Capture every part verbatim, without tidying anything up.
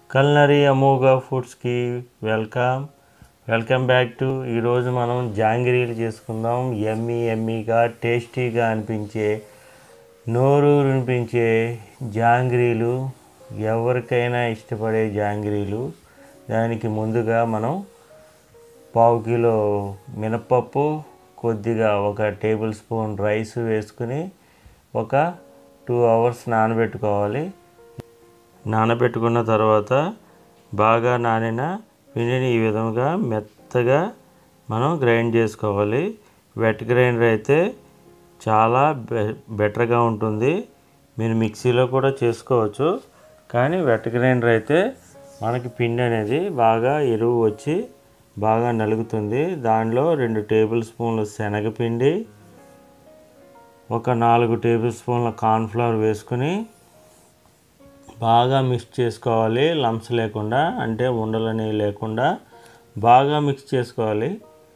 Culinary Amogha ఫుడ్స్కి welcome welcome back to ఈరోజు మనం జాంగిరీలు చేసుకుందాం. ఎమ్మీ ఎమ్మీగా టేస్టీగా అనిపించే నోరు వినిపించే జాంగిరీలు, ఎవరికైనా ఇష్టపడే జాంగిరీలు. దానికి ముందుగా మనం పావు కిలో మినపప్పు, కొద్దిగా ఒక టేబుల్ స్పూన్ రైస్ వేసుకుని ఒక టూ అవర్స్ నానబెట్టుకోవాలి. నానబెట్టుకున్న తర్వాత బాగా నానిన పిండిని ఈ విధంగా మెత్తగా మనం గ్రైండ్ చేసుకోవాలి. వెట్ గ్రైండర్ అయితే చాలా బె బెటర్గా ఉంటుంది. మీరు మిక్సీలో కూడా చేసుకోవచ్చు, కానీ వెట్ గ్రైండర్ అయితే మనకి పిండి అనేది బాగా ఎరువు వచ్చి బాగా నలుగుతుంది. దానిలో రెండు టేబుల్ స్పూన్ల శనగపిండి, ఒక నాలుగు టేబుల్ స్పూన్ల కార్న్ఫ్లవర్ వేసుకుని బాగా మిక్స్ చేసుకోవాలి. లంప్స్ లేకుండా, అంటే ఉండలని లేకుండా బాగా మిక్స్ చేసుకోవాలి.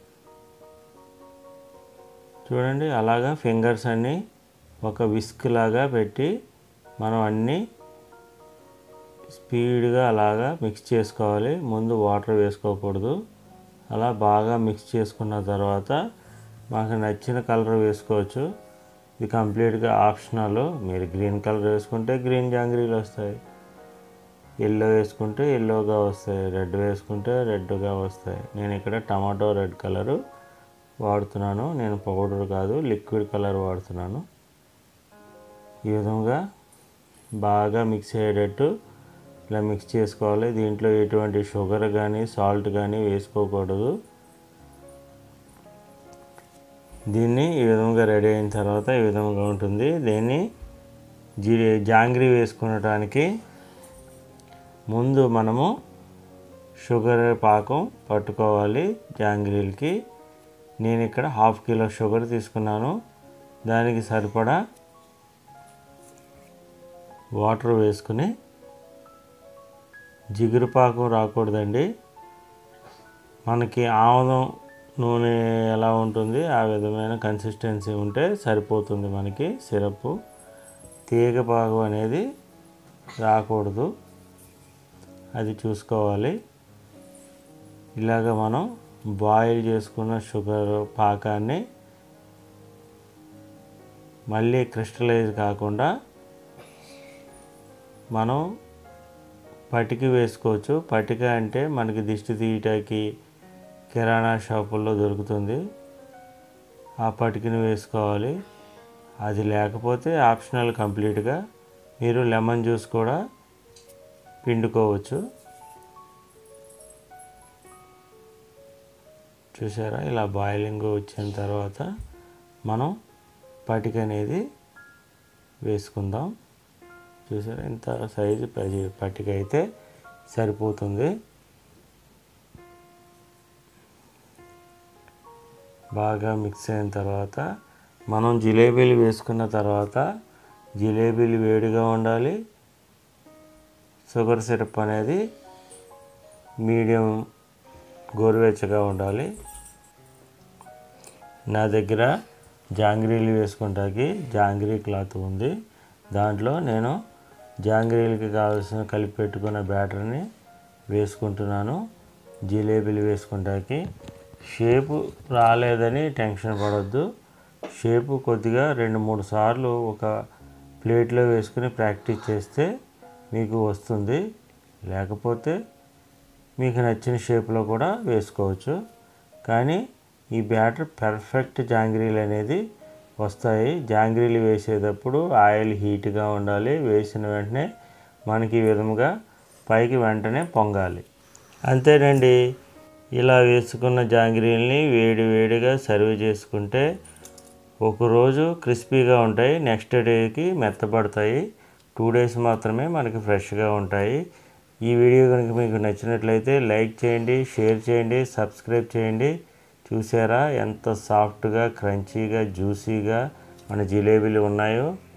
చూడండి, అలాగా ఫింగర్స్ అన్నీ ఒక విస్క్ లాగా పెట్టి మనం అన్నీ స్పీడ్గా అలాగా మిక్స్ చేసుకోవాలి. ముందు వాటర్ వేసుకోకూడదు. అలా బాగా మిక్స్ చేసుకున్న తర్వాత మాకు నచ్చిన కలర్ వేసుకోవచ్చు. ఇది కంప్లీట్గా ఆప్షనల్. మీరు గ్రీన్ కలర్ వేసుకుంటే గ్రీన్ జాంగ్రీలు వస్తాయి, ఎల్లో వేసుకుంటే ఎల్లోగా వస్తాయి, రెడ్ వేసుకుంటే రెడ్గా వస్తాయి. నేను ఇక్కడ టమాటో రెడ్ కలరు వాడుతున్నాను. నేను పౌడర్ కాదు, లిక్విడ్ కలర్ వాడుతున్నాను. ఈ విధంగా బాగా మిక్స్ అయ్యేటట్టు ఇలా మిక్స్ చేసుకోవాలి. దీంట్లో ఎటువంటి షుగర్ కానీ సాల్ట్ కానీ వేసుకోకూడదు. దీన్ని ఈ విధంగా రెడీ అయిన తర్వాత ఈ విధంగా ఉంటుంది. దీన్ని జీ జాంగ్రీ వేసుకునడానికి ముందు మనము షుగర్ పాకం పట్టుకోవాలి. జాంగ్రీలకి నేను ఇక్కడ హాఫ్ కిలో షుగర్ తీసుకున్నాను. దానికి సరిపడా వాటర్ వేసుకుని, జిగురు పాకం రాకూడదండి. మనకి ఆముదం నూనె ఎలా ఉంటుంది ఆ విధమైన కన్సిస్టెన్సీ ఉంటే సరిపోతుంది మనకి సిరప్. తీగ పాకం అనేది రాకూడదు, అది చూసుకోవాలి. ఇలాగ మనం బాయిల్ చేసుకున్న షుగర్ పాకాన్ని మళ్ళీ క్రిస్టలైజ్ కాకుండా మనం పటిక వేసుకోవచ్చు. పటిక అంటే మనకి దిష్టి తీయటానికి కిరాణా షాపుల్లో దొరుకుతుంది. ఆ పటికను వేసుకోవాలి. అది లేకపోతే ఆప్షనల్ కంప్లీట్గా మీరు లెమన్ జ్యూస్ కూడా పిండుకోవచ్చు. చూసారా, ఇలా బాయిలింగ్ వచ్చిన తర్వాత మనం పటిక అనేది వేసుకుందాం. చూసారా, ఇంత సైజు పటిక అయితే సరిపోతుంది. బాగా మిక్స్ అయిన తర్వాత మనం జిలేబీలు వేసుకున్న తర్వాత జిలేబీలు వేడిగా ఉండాలి. షుగర్ సిరప్ అనేది మీడియం గోరువెచ్చగా ఉండాలి. నా దగ్గర జాంగ్రీలు వేసుకుంటానికి జాంగ్రీ క్లాత్ ఉంది. దాంట్లో నేను జాంగ్రీలకి కావాల్సిన కలిపి పెట్టుకున్న బ్యాటర్ని వేసుకుంటున్నాను. జిలేబీలు వేసుకుంటానికి షేపు రాలేదని టెన్షన్ పడొద్దు. షేపు కొద్దిగా రెండు మూడు సార్లు ఒక ప్లేట్లో వేసుకుని ప్రాక్టీస్ చేస్తే మీకు వస్తుంది. లేకపోతే మీకు నచ్చిన షేప్లో కూడా వేసుకోవచ్చు. కానీ ఈ బ్యాటర్ పర్ఫెక్ట్ జాంగ్రీలు అనేది వస్తాయి. జాంగ్రీలు వేసేటప్పుడు ఆయిల్ హీట్గా ఉండాలి. వేసిన వెంటనే మనకి ఈ విధంగా పైకి వెంటనే పొంగాలి. అంతేనండి. ఇలా వేసుకున్న జాంగ్రీల్ని వేడి వేడిగా సర్వ్ చేసుకుంటే ఒకరోజు క్రిస్పీగా ఉంటాయి, నెక్స్ట్ డేకి మెత్తబడతాయి. టూ డేస్ మాత్రమే మనకి ఫ్రెష్గా ఉంటాయి. ఈ వీడియో కనుక మీకు నచ్చినట్లయితే లైక్ చేయండి, షేర్ చేయండి, సబ్స్క్రైబ్ చేయండి. చూసారా ఎంత సాఫ్ట్గా, క్రంచీగా, జ్యూసీగా మన జిలేబీలు ఉన్నాయో.